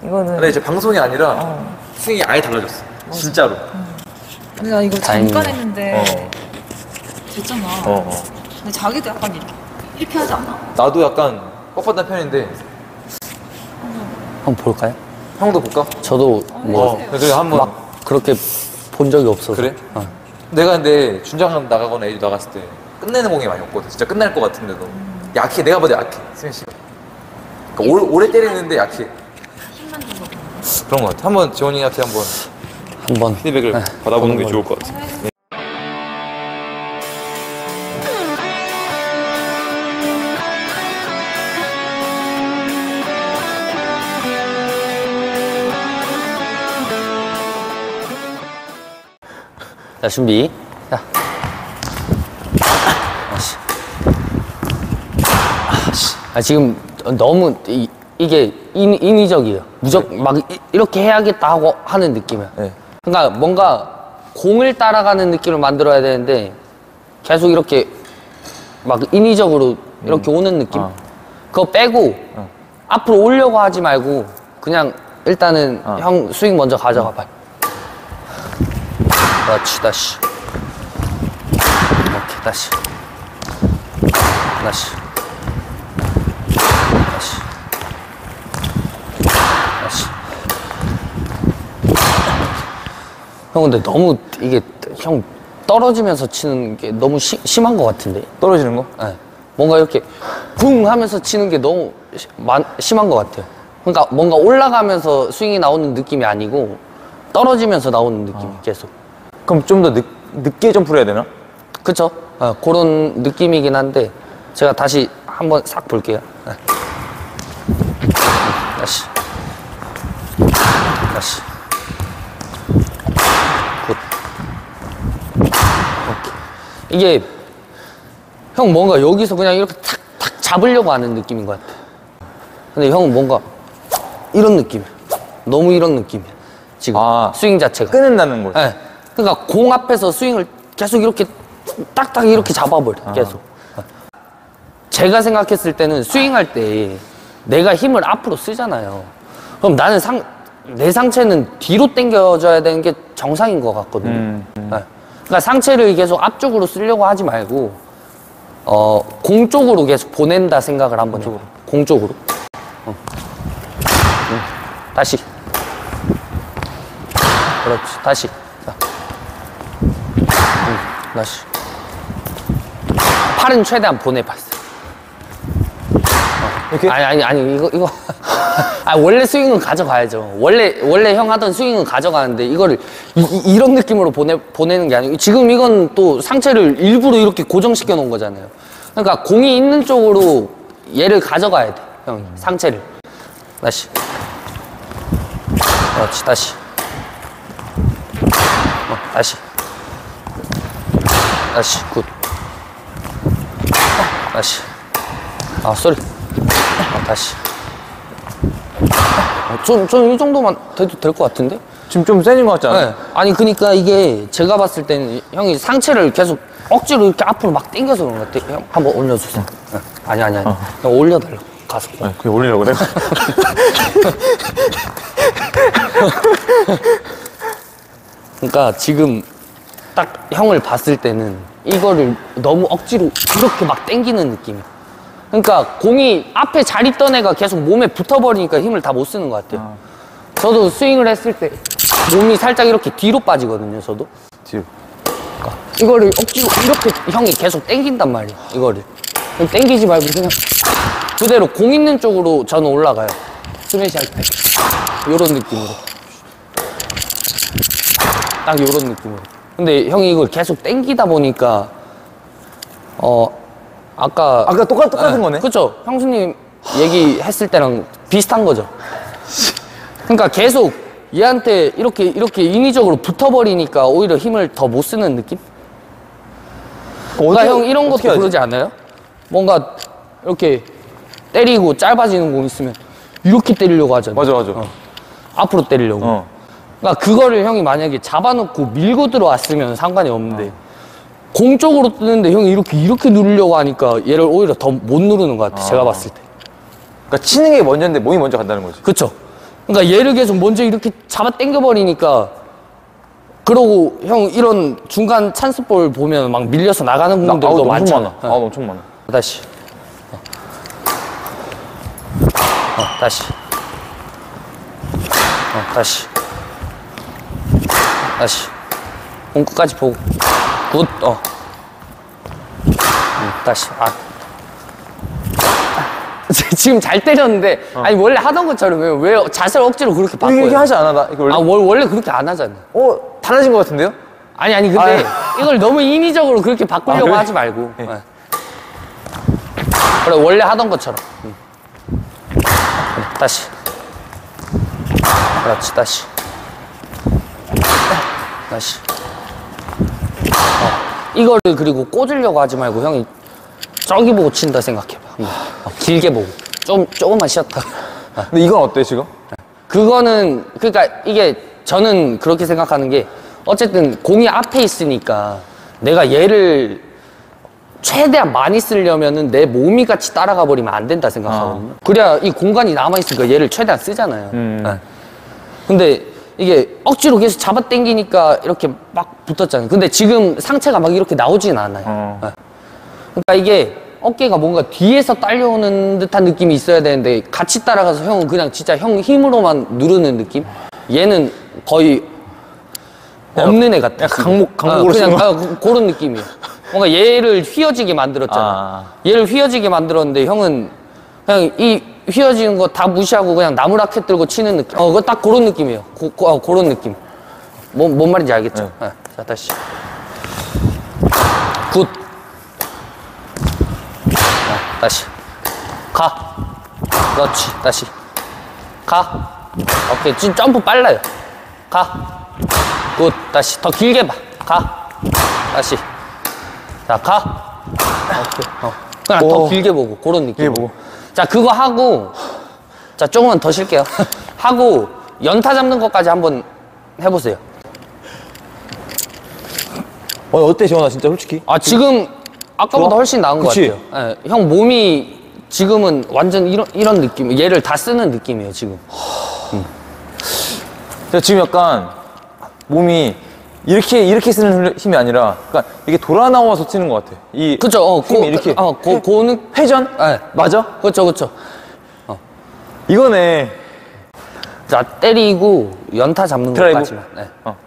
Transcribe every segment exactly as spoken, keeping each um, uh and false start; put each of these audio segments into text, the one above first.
이거는. 근데 이제 방송이 아니라 어. 스윙이 아예 달라졌어. 맞아. 진짜로. 응. 근데 나 이거 잠깐 했는데 어. 됐잖아. 어, 어. 근데 자기도 약간 이렇게, 이렇게 하지 않아? 나도 약간 뻣뻣한 편인데. 한번 볼까요? 형도 볼까? 저도 뭐 어, 그래 한번. 막 그렇게 본 적이 없어서. 그래? 어. 내가 근데 준장 나가거나 에이주 나갔을 때 끝내는 공이 많이 없거든. 진짜 끝날 것 같은데도 음. 약해. 내가 봐도 약해. 스매시가. 그러니까 오래, 오래 때리는데 약해. 힘만 준 거. 그런 것 같아. 한번 지원이한테 한번 한번 피드백을 네, 받아보는 게 걸로. 좋을 것 같아. 네. 자, 준비. 자. 아씨. 아씨. 아, 지금 너무 이, 이게 인, 인위적이에요. 무조건 막 이, 이렇게 해야겠다 하고 하는 느낌이야. 네. 그러니까 뭔가 공을 따라가는 느낌을 만들어야 되는데 계속 이렇게 막 인위적으로 이렇게 음. 오는 느낌? 어. 그거 빼고 어. 앞으로 오려고 하지 말고 그냥 일단은 어. 형 스윙 먼저 가져가 봐. 그렇지, 다시. 오케이, 다시. 다시. 다시. 다시. 형, 근데 너무 이게, 형, 떨어지면서 치는 게 너무 시, 심한 것 같은데? 떨어지는 거? 네. 뭔가 이렇게 붕 하면서 치는 게 너무 시, 만, 심한 것 같아요. 그러니까 뭔가 올라가면서 스윙이 나오는 느낌이 아니고 떨어지면서 나오는 느낌이 어. 계속. 그럼 좀 더 늦게 점프를 해야 되나? 그쵸? 어, 그런 느낌이긴 한데 제가 다시 한번 싹 볼게요. 네. 다시 다시 굿. 오케이. 이게 형 뭔가 여기서 그냥 이렇게 탁탁 잡으려고 하는 느낌인 것 같아. 근데 형은 뭔가 이런 느낌이야. 너무 이런 느낌이야 지금. 아, 스윙 자체가 끊는다는 거지. 네. 그러니까 공 앞에서 스윙을 계속 이렇게 딱딱 이렇게 잡아버려. 계속. 제가 생각했을 때는 스윙할 때 내가 힘을 앞으로 쓰잖아요. 그럼 나는 상, 내 상체는 뒤로 당겨줘야 되는 게 정상인 것 같거든요. 음, 음. 네. 그러니까 상체를 계속 앞쪽으로 쓰려고 하지 말고 어, 공 쪽으로 계속 보낸다 생각을 한번 해요. 공 쪽으로. 어. 응. 다시. 그렇지. 다시. 자. 응. 다시. 팔은 최대한 보내봤어. 이렇게? 아니, 아니, 아니, 이거, 이거. 아, 원래 스윙은 가져가야죠. 원래, 원래 형 하던 스윙은 가져가는데, 이거를 이, 이, 이런 느낌으로 보내, 보내는 게 아니고, 지금 이건 또 상체를 일부러 이렇게 고정시켜 놓은 거잖아요. 그러니까 공이 있는 쪽으로 얘를 가져가야 돼, 형. 상체를. 다시. 그렇지, 다시. 어, 다시. 다시, 굿. 다시. 아, 쏘리. 아, 다시. 어, 좀, 좀 이 정도만 돼도 될 것 같은데? 지금 좀 세진 것 같지 않아? 네. 아니, 그니까 이게 제가 봤을 때는 형이 상체를 계속 억지로 이렇게 앞으로 막 당겨서 그런 것 같아. 형, 한번 올려주세요. 네. 아니, 아니, 아니. 어. 형 올려달라고. 가서. 네, 그게 올리려고 내가. 그러니까 지금 딱 형을 봤을 때는 이거를 너무 억지로 이렇게 막 당기는 느낌이야. 그러니까 공이 앞에 잘 있던 애가 계속 몸에 붙어버리니까 힘을 다 못 쓰는 것 같아요. 아. 저도 스윙을 했을 때 몸이 살짝 이렇게 뒤로 빠지거든요, 저도. 뒤로. 그러니까 이거를 억지로 이렇게 형이 계속 당긴단 말이에요, 이거를. 그럼 당기지 말고 그냥 그대로 공 있는 쪽으로 저는 올라가요. 스매시 할 때. 요런 느낌으로. 딱 요런 느낌으로. 근데 형이 이걸 계속 당기다 보니까 어 아까 아까 똑같, 똑같은 거네? 그쵸. 형수님 얘기했을 때랑 비슷한 거죠. 그러니까 계속 얘한테 이렇게 이렇게 인위적으로 붙어버리니까 오히려 힘을 더 못 쓰는 느낌? 그러니까 어떻게, 형 이런 것도 어떻게 하지? 그러지 않아요? 뭔가 이렇게 때리고 짧아지는 공 있으면 이렇게 때리려고 하잖아. 맞아, 맞아. 어. 앞으로 때리려고. 어. 그러니까 그거를 형이 만약에 잡아놓고 밀고 들어왔으면 상관이 없는데 공 쪽으로 뜨는데 형이 이렇게 이렇게 누르려고 하니까 얘를 오히려 더 못 누르는 것 같아. 아. 제가 봤을 때. 그러니까 치는 게 먼저인데 몸이 먼저 간다는 거지. 그쵸? 그러니까 얘를 계속 먼저 이렇게 잡아 당겨버리니까 그러고 형 이런 중간 찬스볼 보면 막 밀려서 나가는 나, 공들도 아우, 엄청 많잖아. 많아. 아, 엄청 많아. 다시. 어. 어, 다시. 어, 다시. 다시. 공 끝까지 보고. 굿. 어. 음, 다시. 아. 지금 잘 때렸는데 아니 원래 하던 것처럼 왜, 왜 자세를 억지로 그렇게 바꿔요? 이렇게 하지 않아? 나 이거 원래? 아 월, 원래 그렇게 안 하잖아. 어, 달라진 것 같은데요? 아니 아니 근데 아. 이걸 너무 인위적으로 그렇게 바꾸려고 아, 그래? 하지 말고. 네. 네. 그래 원래 하던 것처럼. 응. 그래 다시. 그렇지 다시. 다시. 어. 이거를 그리고 꽂으려고 하지 말고 형이 저기 보고 친다 생각해봐. 응. 어, 길게 보고 좀 조금만 쉬었다. 어. 근데 이건 어때 지금? 그거는 그러니까 이게 저는 그렇게 생각하는 게 어쨌든 공이 앞에 있으니까 내가 얘를 최대한 많이 쓰려면은 내 몸이 같이 따라가 버리면 안 된다 생각하거든요. 그래야 이 공간이 남아 있으니까 얘를 최대한 쓰잖아요. 음. 네. 근데 이게 억지로 계속 잡아 당기니까 이렇게 막 붙었잖아요. 근데 지금 상체가 막 이렇게 나오진 않아요. 어. 네. 그러니까 이게 어깨가 뭔가 뒤에서 딸려오는 듯한 느낌이 있어야 되는데 같이 따라가서 형은 그냥 진짜 형 힘으로만 누르는 느낌? 얘는 거의 없는 애 같아. 약간 강목- 강목으로 어, 그냥 쓰는 거? 아, 그- 그런 느낌이에요. 뭔가 얘를 휘어지게 만들었잖아. 아. 얘를 휘어지게 만들었는데 형은 그냥 이 휘어지는 거 다 무시하고 그냥 나무 라켓 들고 치는 느낌. 어, 그거 딱 그런 느낌이에요. 고, 고, 어, 그런 느낌. 뭔, 뭔 말인지 알겠죠? 네. 네. 자, 다시. 굿. 자, 다시. 가. 그렇지. 다시. 가. 오케이. 지금 점프 빨라요. 가. 굿. 다시. 더 길게 봐. 가. 다시. 자, 가. 오케이. 어. 그냥 더 오. 길게 보고. 그런 느낌. 길게 보고. 자, 그거 하고. 자, 조금만 더 쉴게요. 하고, 연타 잡는 것까지 한번 해보세요. 어, 어때 지원아 진짜 솔직히? 아, 지금 아까보다 좋아? 훨씬 나은 그치? 것 같아요. 예, 형 몸이 지금은 완전 이런, 이런 느낌, 얘를 다 쓰는 느낌이에요, 지금. 제가 지금 약간 몸이 이렇게 이렇게 쓰는 힘이 아니라 그러니까 이게 돌아 나와서 치는 것 같아. 이 그쵸, 어, 힘이 고, 이렇게 어, 고, 고는, 회전? 예, 맞아? 그쵸, 그쵸. 이거네. 자, 때리고 연타 잡는 드라이브? 것까지만. 네. 어.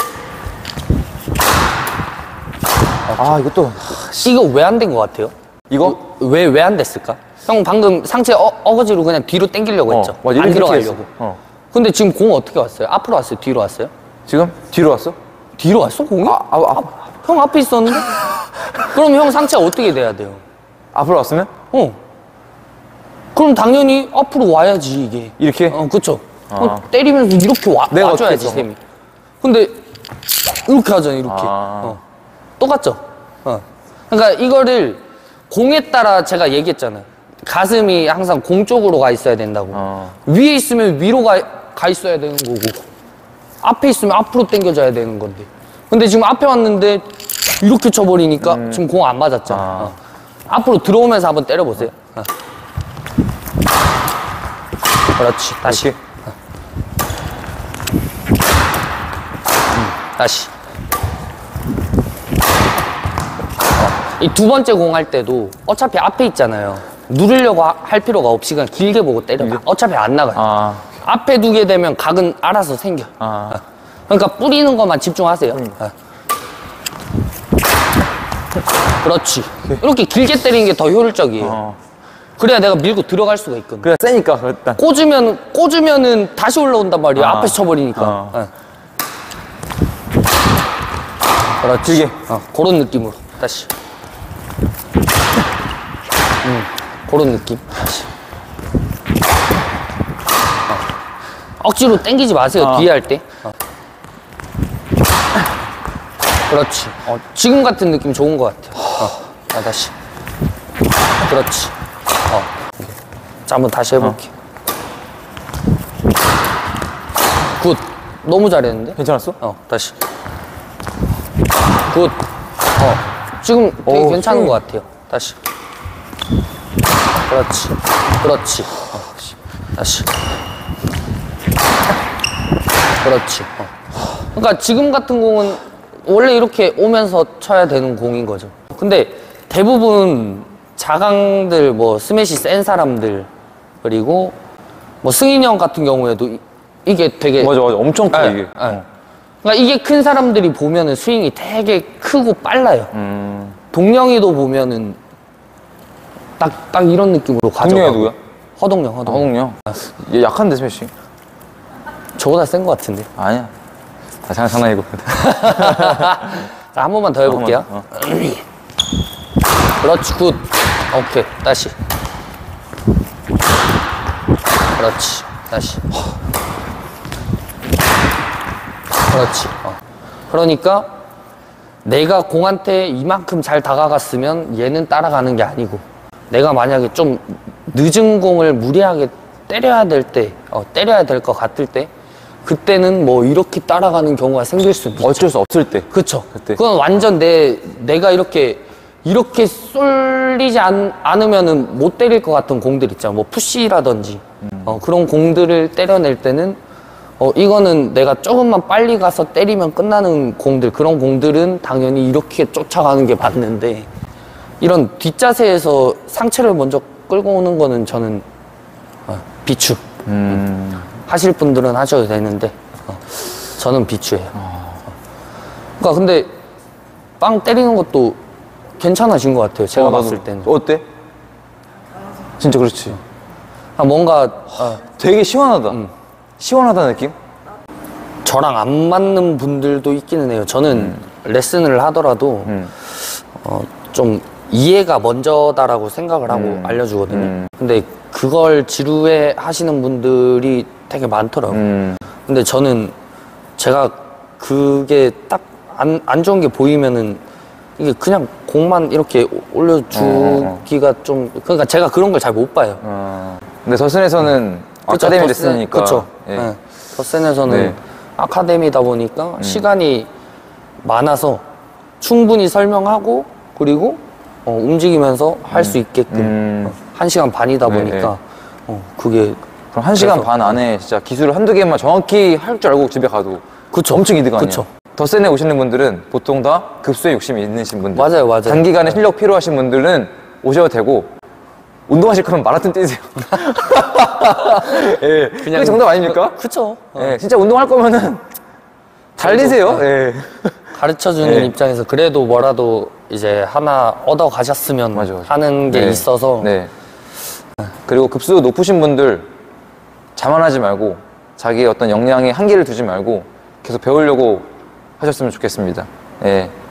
아 이것도 이거 왜 안 된 것 같아요? 이거? 왜, 왜 안 됐을까? 형 방금 상체 어, 어거지로 그냥 뒤로 당기려고 했죠? 어, 맞아, 안 이렇게 들어가려고. 했어. 어. 근데 지금 공 어떻게 왔어요? 앞으로 왔어요? 뒤로 왔어요? 지금 뒤로 왔어? 뒤로 왔어, 공이? 아, 아, 아, 형 앞에 있었는데? 그럼 형 상체 어떻게 돼야 돼요? 앞으로 왔으면 어. 그럼 당연히 앞으로 와야지, 이게. 이렇게? 어, 그쵸. 아. 어, 때리면서 이렇게 와, 내가 와줘야지, 어떻게 쌤이. 근데, 이렇게 하잖아, 이렇게. 아. 어. 똑같죠? 어. 그러니까 이거를 공에 따라 제가 얘기했잖아요. 가슴이 항상 공 쪽으로 가 있어야 된다고. 어. 위에 있으면 위로 가, 가 있어야 되는 거고. 앞에 있으면 앞으로 당겨져야 되는 건데. 근데 지금 앞에 왔는데 이렇게 쳐버리니까 지금 공 안 맞았잖아. 아. 어. 앞으로 들어오면서 한번 때려보세요. 어. 그렇지. 다시. 이렇게? 음, 다시. 이 두 번째 공 할 때도 어차피 앞에 있잖아요. 누르려고 하- 할 필요가 없이 그냥 길게 보고 때려봐. 어차피 안 나가요. 아, 앞에 두게 되면 각은 알아서 생겨. 아. 어. 그러니까 뿌리는 것만 집중하세요. 어. 그렇지. 이렇게 길게 때리는 게 더 효율적이에요. 어. 그래야 내가 밀고 들어갈 수가 있거든. 그래 세니까 일단. 꽂으면, 꽂으면은 다시 올라온단 말이야. 아. 앞에서 쳐버리니까. 어. 어. 그렇지. 길게. 어, 그런 느낌으로. 다시. 음, 그런 느낌. 다시. 어. 억지로 당기지 마세요. 어. 뒤에 할 때. 어. 그렇지. 어, 지금 같은 느낌 좋은 것 같아요. 어. 자, 다시. 그렇지. 어. 자, 한번 다시 해볼게. 굿. 너무 잘했는데? 괜찮았어? 어, 다시. 굿. 어. 지금 되게 오, 괜찮은 스윙. 것 같아요. 다시. 그렇지. 그렇지. 어, 다시. 그렇지. 어. 그러니까 지금 같은 공은 원래 이렇게 오면서 쳐야 되는 공인 거죠. 근데 대부분 자강들, 뭐 스매시 센 사람들, 그리고 뭐 승인이 형 같은 경우에도 이, 이게 되게 맞아 맞아 엄청 커 네, 이게. 네. 어. 그러니까 이게 큰 사람들이 보면은 스윙이 되게 크고 빨라요. 음. 동영이도 보면은 딱, 딱 이런 느낌으로 가져가고. 동영이 누구야? 허동영, 허동영. 허동요? 얘 약한데 스매시? 저보다 센 것 같은데. 아니야. 아, 장난 장난이고. 자, 한 번만 더 해볼게요. 어, 그렇지, 굿. 오케이, 다시. 그렇지, 다시. 그렇지. 어. 그러니까 내가 공한테 이만큼 잘 다가갔으면 얘는 따라가는 게 아니고, 내가 만약에 좀 늦은 공을 무리하게 때려야 될 때, 어, 때려야 될 것 같을 때, 그때는 뭐 이렇게 따라가는 경우가 생길 수 있죠. 어쩔 수 없을 때. 그쵸. 그때. 그건 완전 내, 내가 이렇게, 이렇게 쏠리지 않, 않으면은 못 때릴 것 같은 공들 있잖아. 뭐 푸시라든지. 음. 어, 그런 공들을 때려낼 때는, 어, 이거는 내가 조금만 빨리 가서 때리면 끝나는 공들, 그런 공들은 당연히 이렇게 쫓아가는 게 맞는데, 이런 뒷자세에서 상체를 먼저 끌고 오는 거는 저는, 어, 비추. 음. 하실 분들은 하셔도 되는데 어, 저는 비추예요. 그러니까 근데 빵 때리는 것도 괜찮아진 것 같아요. 제가 어, 나도. 봤을 때는. 어때? 진짜 그렇지. 아, 뭔가 어, 되게 시원하다. 시원하다는 느낌? 저랑 안 맞는 분들도 있기는 해요. 저는 레슨을 하더라도 음. 어, 좀 이해가 먼저다라고 생각을 하고 음. 알려주거든요. 음. 근데 그걸 지루해 하시는 분들이 되게 많더라고요. 음. 근데 저는 제가 그게 딱 안, 안 좋은 게 보이면은 이게 그냥 공만 이렇게 올려주기가 좀, 그러니까 제가 그런 걸 잘 못 봐요. 어. 근데 더슨에서는 아카데미 레슨이니까. 그쵸. 예. 네. 더센에서는 네. 아카데미다 보니까 음. 시간이 많아서 충분히 설명하고 그리고 어, 움직이면서 할 수 있게끔 음. 어, 한 시간 반이다 네, 보니까 네. 어, 그게 그럼 한 시간 그래서- 반 안에 진짜 기술을 한두 개만 정확히 할 줄 알고 집에 가도 그쵸. 엄청 이득 아니야? 그쵸. 더센에 오시는 분들은 보통 다 급수에 욕심이 있으신 분들. 맞아요, 맞아요. 단기간에 실력 필요하신 분들은 오셔도 되고 운동하실 거면 마라톤 뛰세요. 예, 그게 정답 아닙니까? 그쵸. 어. 예, 진짜 운동할 거면은 달리세요. 어. 예. 가르쳐주는 네. 입장에서 그래도 뭐라도 이제 하나 얻어 가셨으면 맞아, 맞아. 하는 게 네. 있어서 네. 그리고 급수 높으신 분들 자만하지 말고 자기의 어떤 역량에 한계를 두지 말고 계속 배우려고 하셨으면 좋겠습니다. 예.